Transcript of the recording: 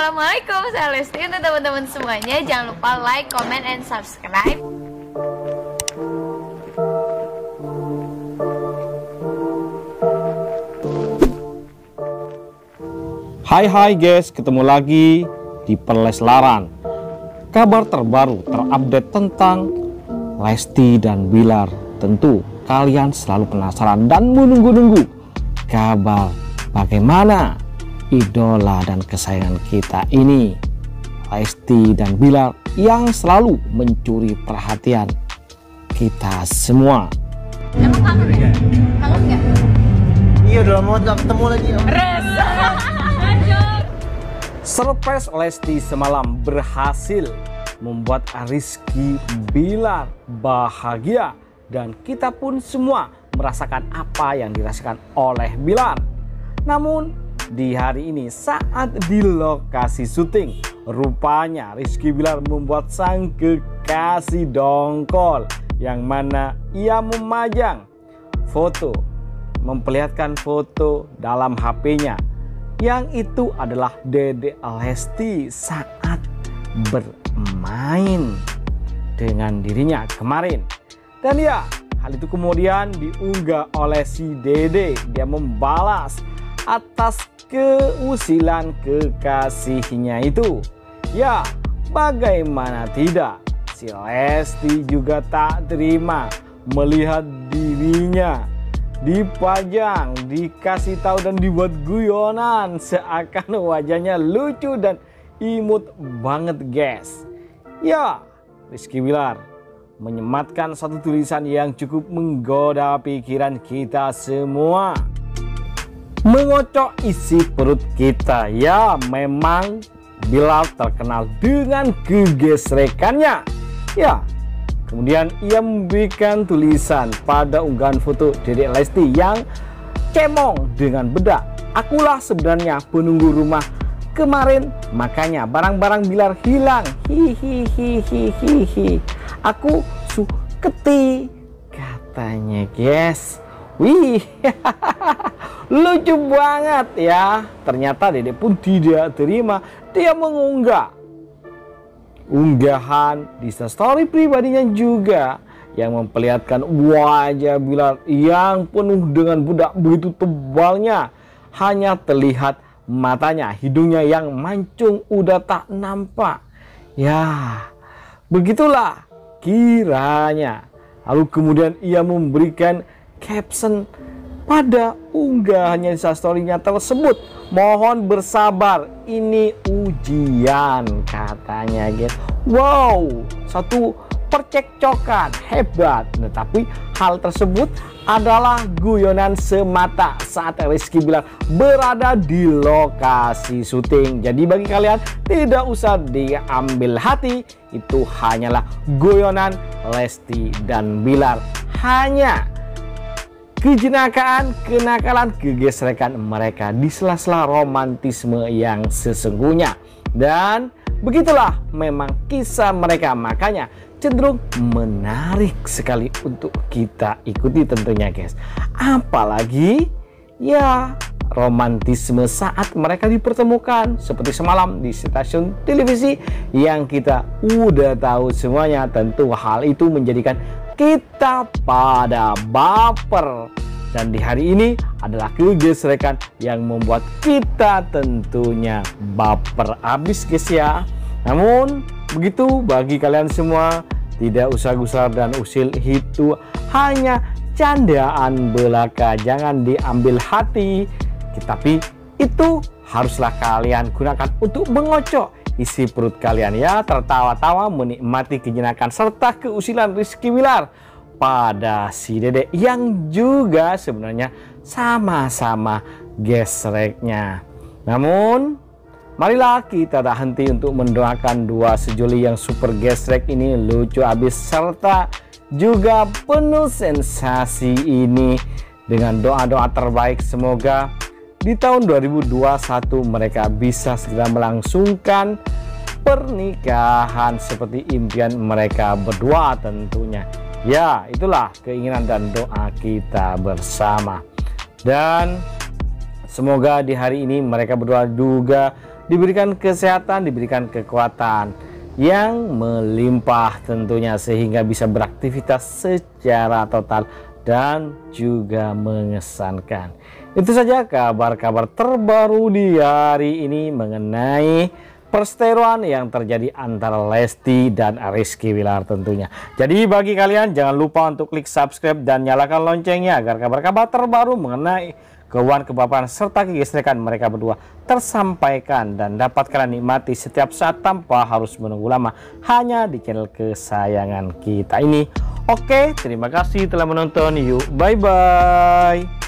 Assalamualaikum, saya Lesti. Untuk teman-teman semuanya, jangan lupa like, comment, and subscribe. Hai guys, ketemu lagi di Perleslaran. Kabar terbaru terupdate tentang Lesti dan Bilar. Tentu kalian selalu penasaran dan menunggu-nunggu kabar bagaimana idola dan kesayangan kita ini, Lesti dan Bilar, yang selalu mencuri perhatian kita semua. Emang kangen ya? Kangen nggak? Iya, udah lama gak ketemu lagi. Surprise Lesti semalam berhasil membuat Rizky Bilar bahagia, dan kita pun semua merasakan apa yang dirasakan oleh Bilar. Namun di hari ini saat di lokasi syuting, rupanya Rizky Bilar membuat sang kekasih dongkol, yang mana ia memajang foto, memperlihatkan foto dalam HP-nya, yang itu adalah Dedek Lesti saat bermain dengan dirinya kemarin. Dan ya, hal itu kemudian diunggah oleh si Dede. Dia membalas atas keusilan kekasihnya itu. Ya, bagaimana tidak, si Lesti juga tak terima melihat dirinya dipajang, dikasih tahu dan dibuat guyonan, seakan wajahnya lucu dan imut banget guys. Ya, Rizky Bilar menyematkan satu tulisan yang cukup menggoda pikiran kita semua. Mengocok isi perut kita. Ya, memang Bilar terkenal dengan kegesrekannya. Ya, kemudian ia memberikan tulisan pada unggahan foto Dedek Lesti yang cemong dengan bedak. Akulah sebenarnya penunggu rumah kemarin, makanya barang-barang Bilar hilang. Hihihihihihi. Aku suketi, katanya guys. Wih, lucu banget ya. Ternyata Dedek pun tidak terima. Dia mengunggah unggahan di story pribadinya juga yang memperlihatkan wajah Bilar yang penuh dengan bedak begitu tebalnya. Hanya terlihat matanya, hidungnya yang mancung udah tak nampak. Ya, begitulah kiranya. Lalu kemudian ia memberikan caption pada unggahannya instastory-nya tersebut. Mohon bersabar, ini ujian, katanya guys. Wow, satu percekcokan hebat. Nah, tapi hal tersebut adalah guyonan semata saat Rizky Bilar berada di lokasi syuting. Jadi bagi kalian tidak usah diambil hati, itu hanyalah guyonan Lesti dan Bilar. Hanya kejenakaan, kenakalan, kegesrekan mereka di sela-sela romantisme yang sesungguhnya. Dan begitulah memang kisah mereka, makanya cenderung menarik sekali untuk kita ikuti tentunya guys. Apalagi ya romantisme saat mereka dipertemukan seperti semalam di stasiun televisi yang kita udah tahu semuanya. Tentu hal itu menjadikan kita pada baper, dan di hari ini adalah kegesrekan yang membuat kita tentunya baper abis guys ya. Namun begitu bagi kalian semua, tidak usah gusar dan usil, itu hanya candaan belaka, jangan diambil hati. Tapi itu haruslah kalian gunakan untuk mengocok isi perut kalian ya, tertawa-tawa menikmati kejenakan serta keusilan Rizky Bilar pada si Dedek yang juga sebenarnya sama-sama gesreknya. Namun marilah kita tak henti untuk mendoakan dua sejoli yang super gesrek ini, lucu abis serta juga penuh sensasi ini, dengan doa-doa terbaik. Semoga di tahun 2021 mereka bisa segera melangsungkan pernikahan seperti impian mereka berdua tentunya. Ya, itulah keinginan dan doa kita bersama. Dan semoga di hari ini mereka berdua juga diberikan kesehatan, diberikan kekuatan yang melimpah tentunya, sehingga bisa beraktivitas secara total dan juga mengesankan. Itu saja kabar-kabar terbaru di hari ini mengenai perseteruan yang terjadi antara Lesti dan Rizky Bilar tentunya. Jadi bagi kalian jangan lupa untuk klik subscribe dan nyalakan loncengnya agar kabar-kabar terbaru mengenai keuangan, kebaperan serta kegesrekan mereka berdua tersampaikan dan dapat kalian nikmati setiap saat tanpa harus menunggu lama hanya di channel kesayangan kita ini. Oke, terima kasih telah menonton. Yuk, bye-bye.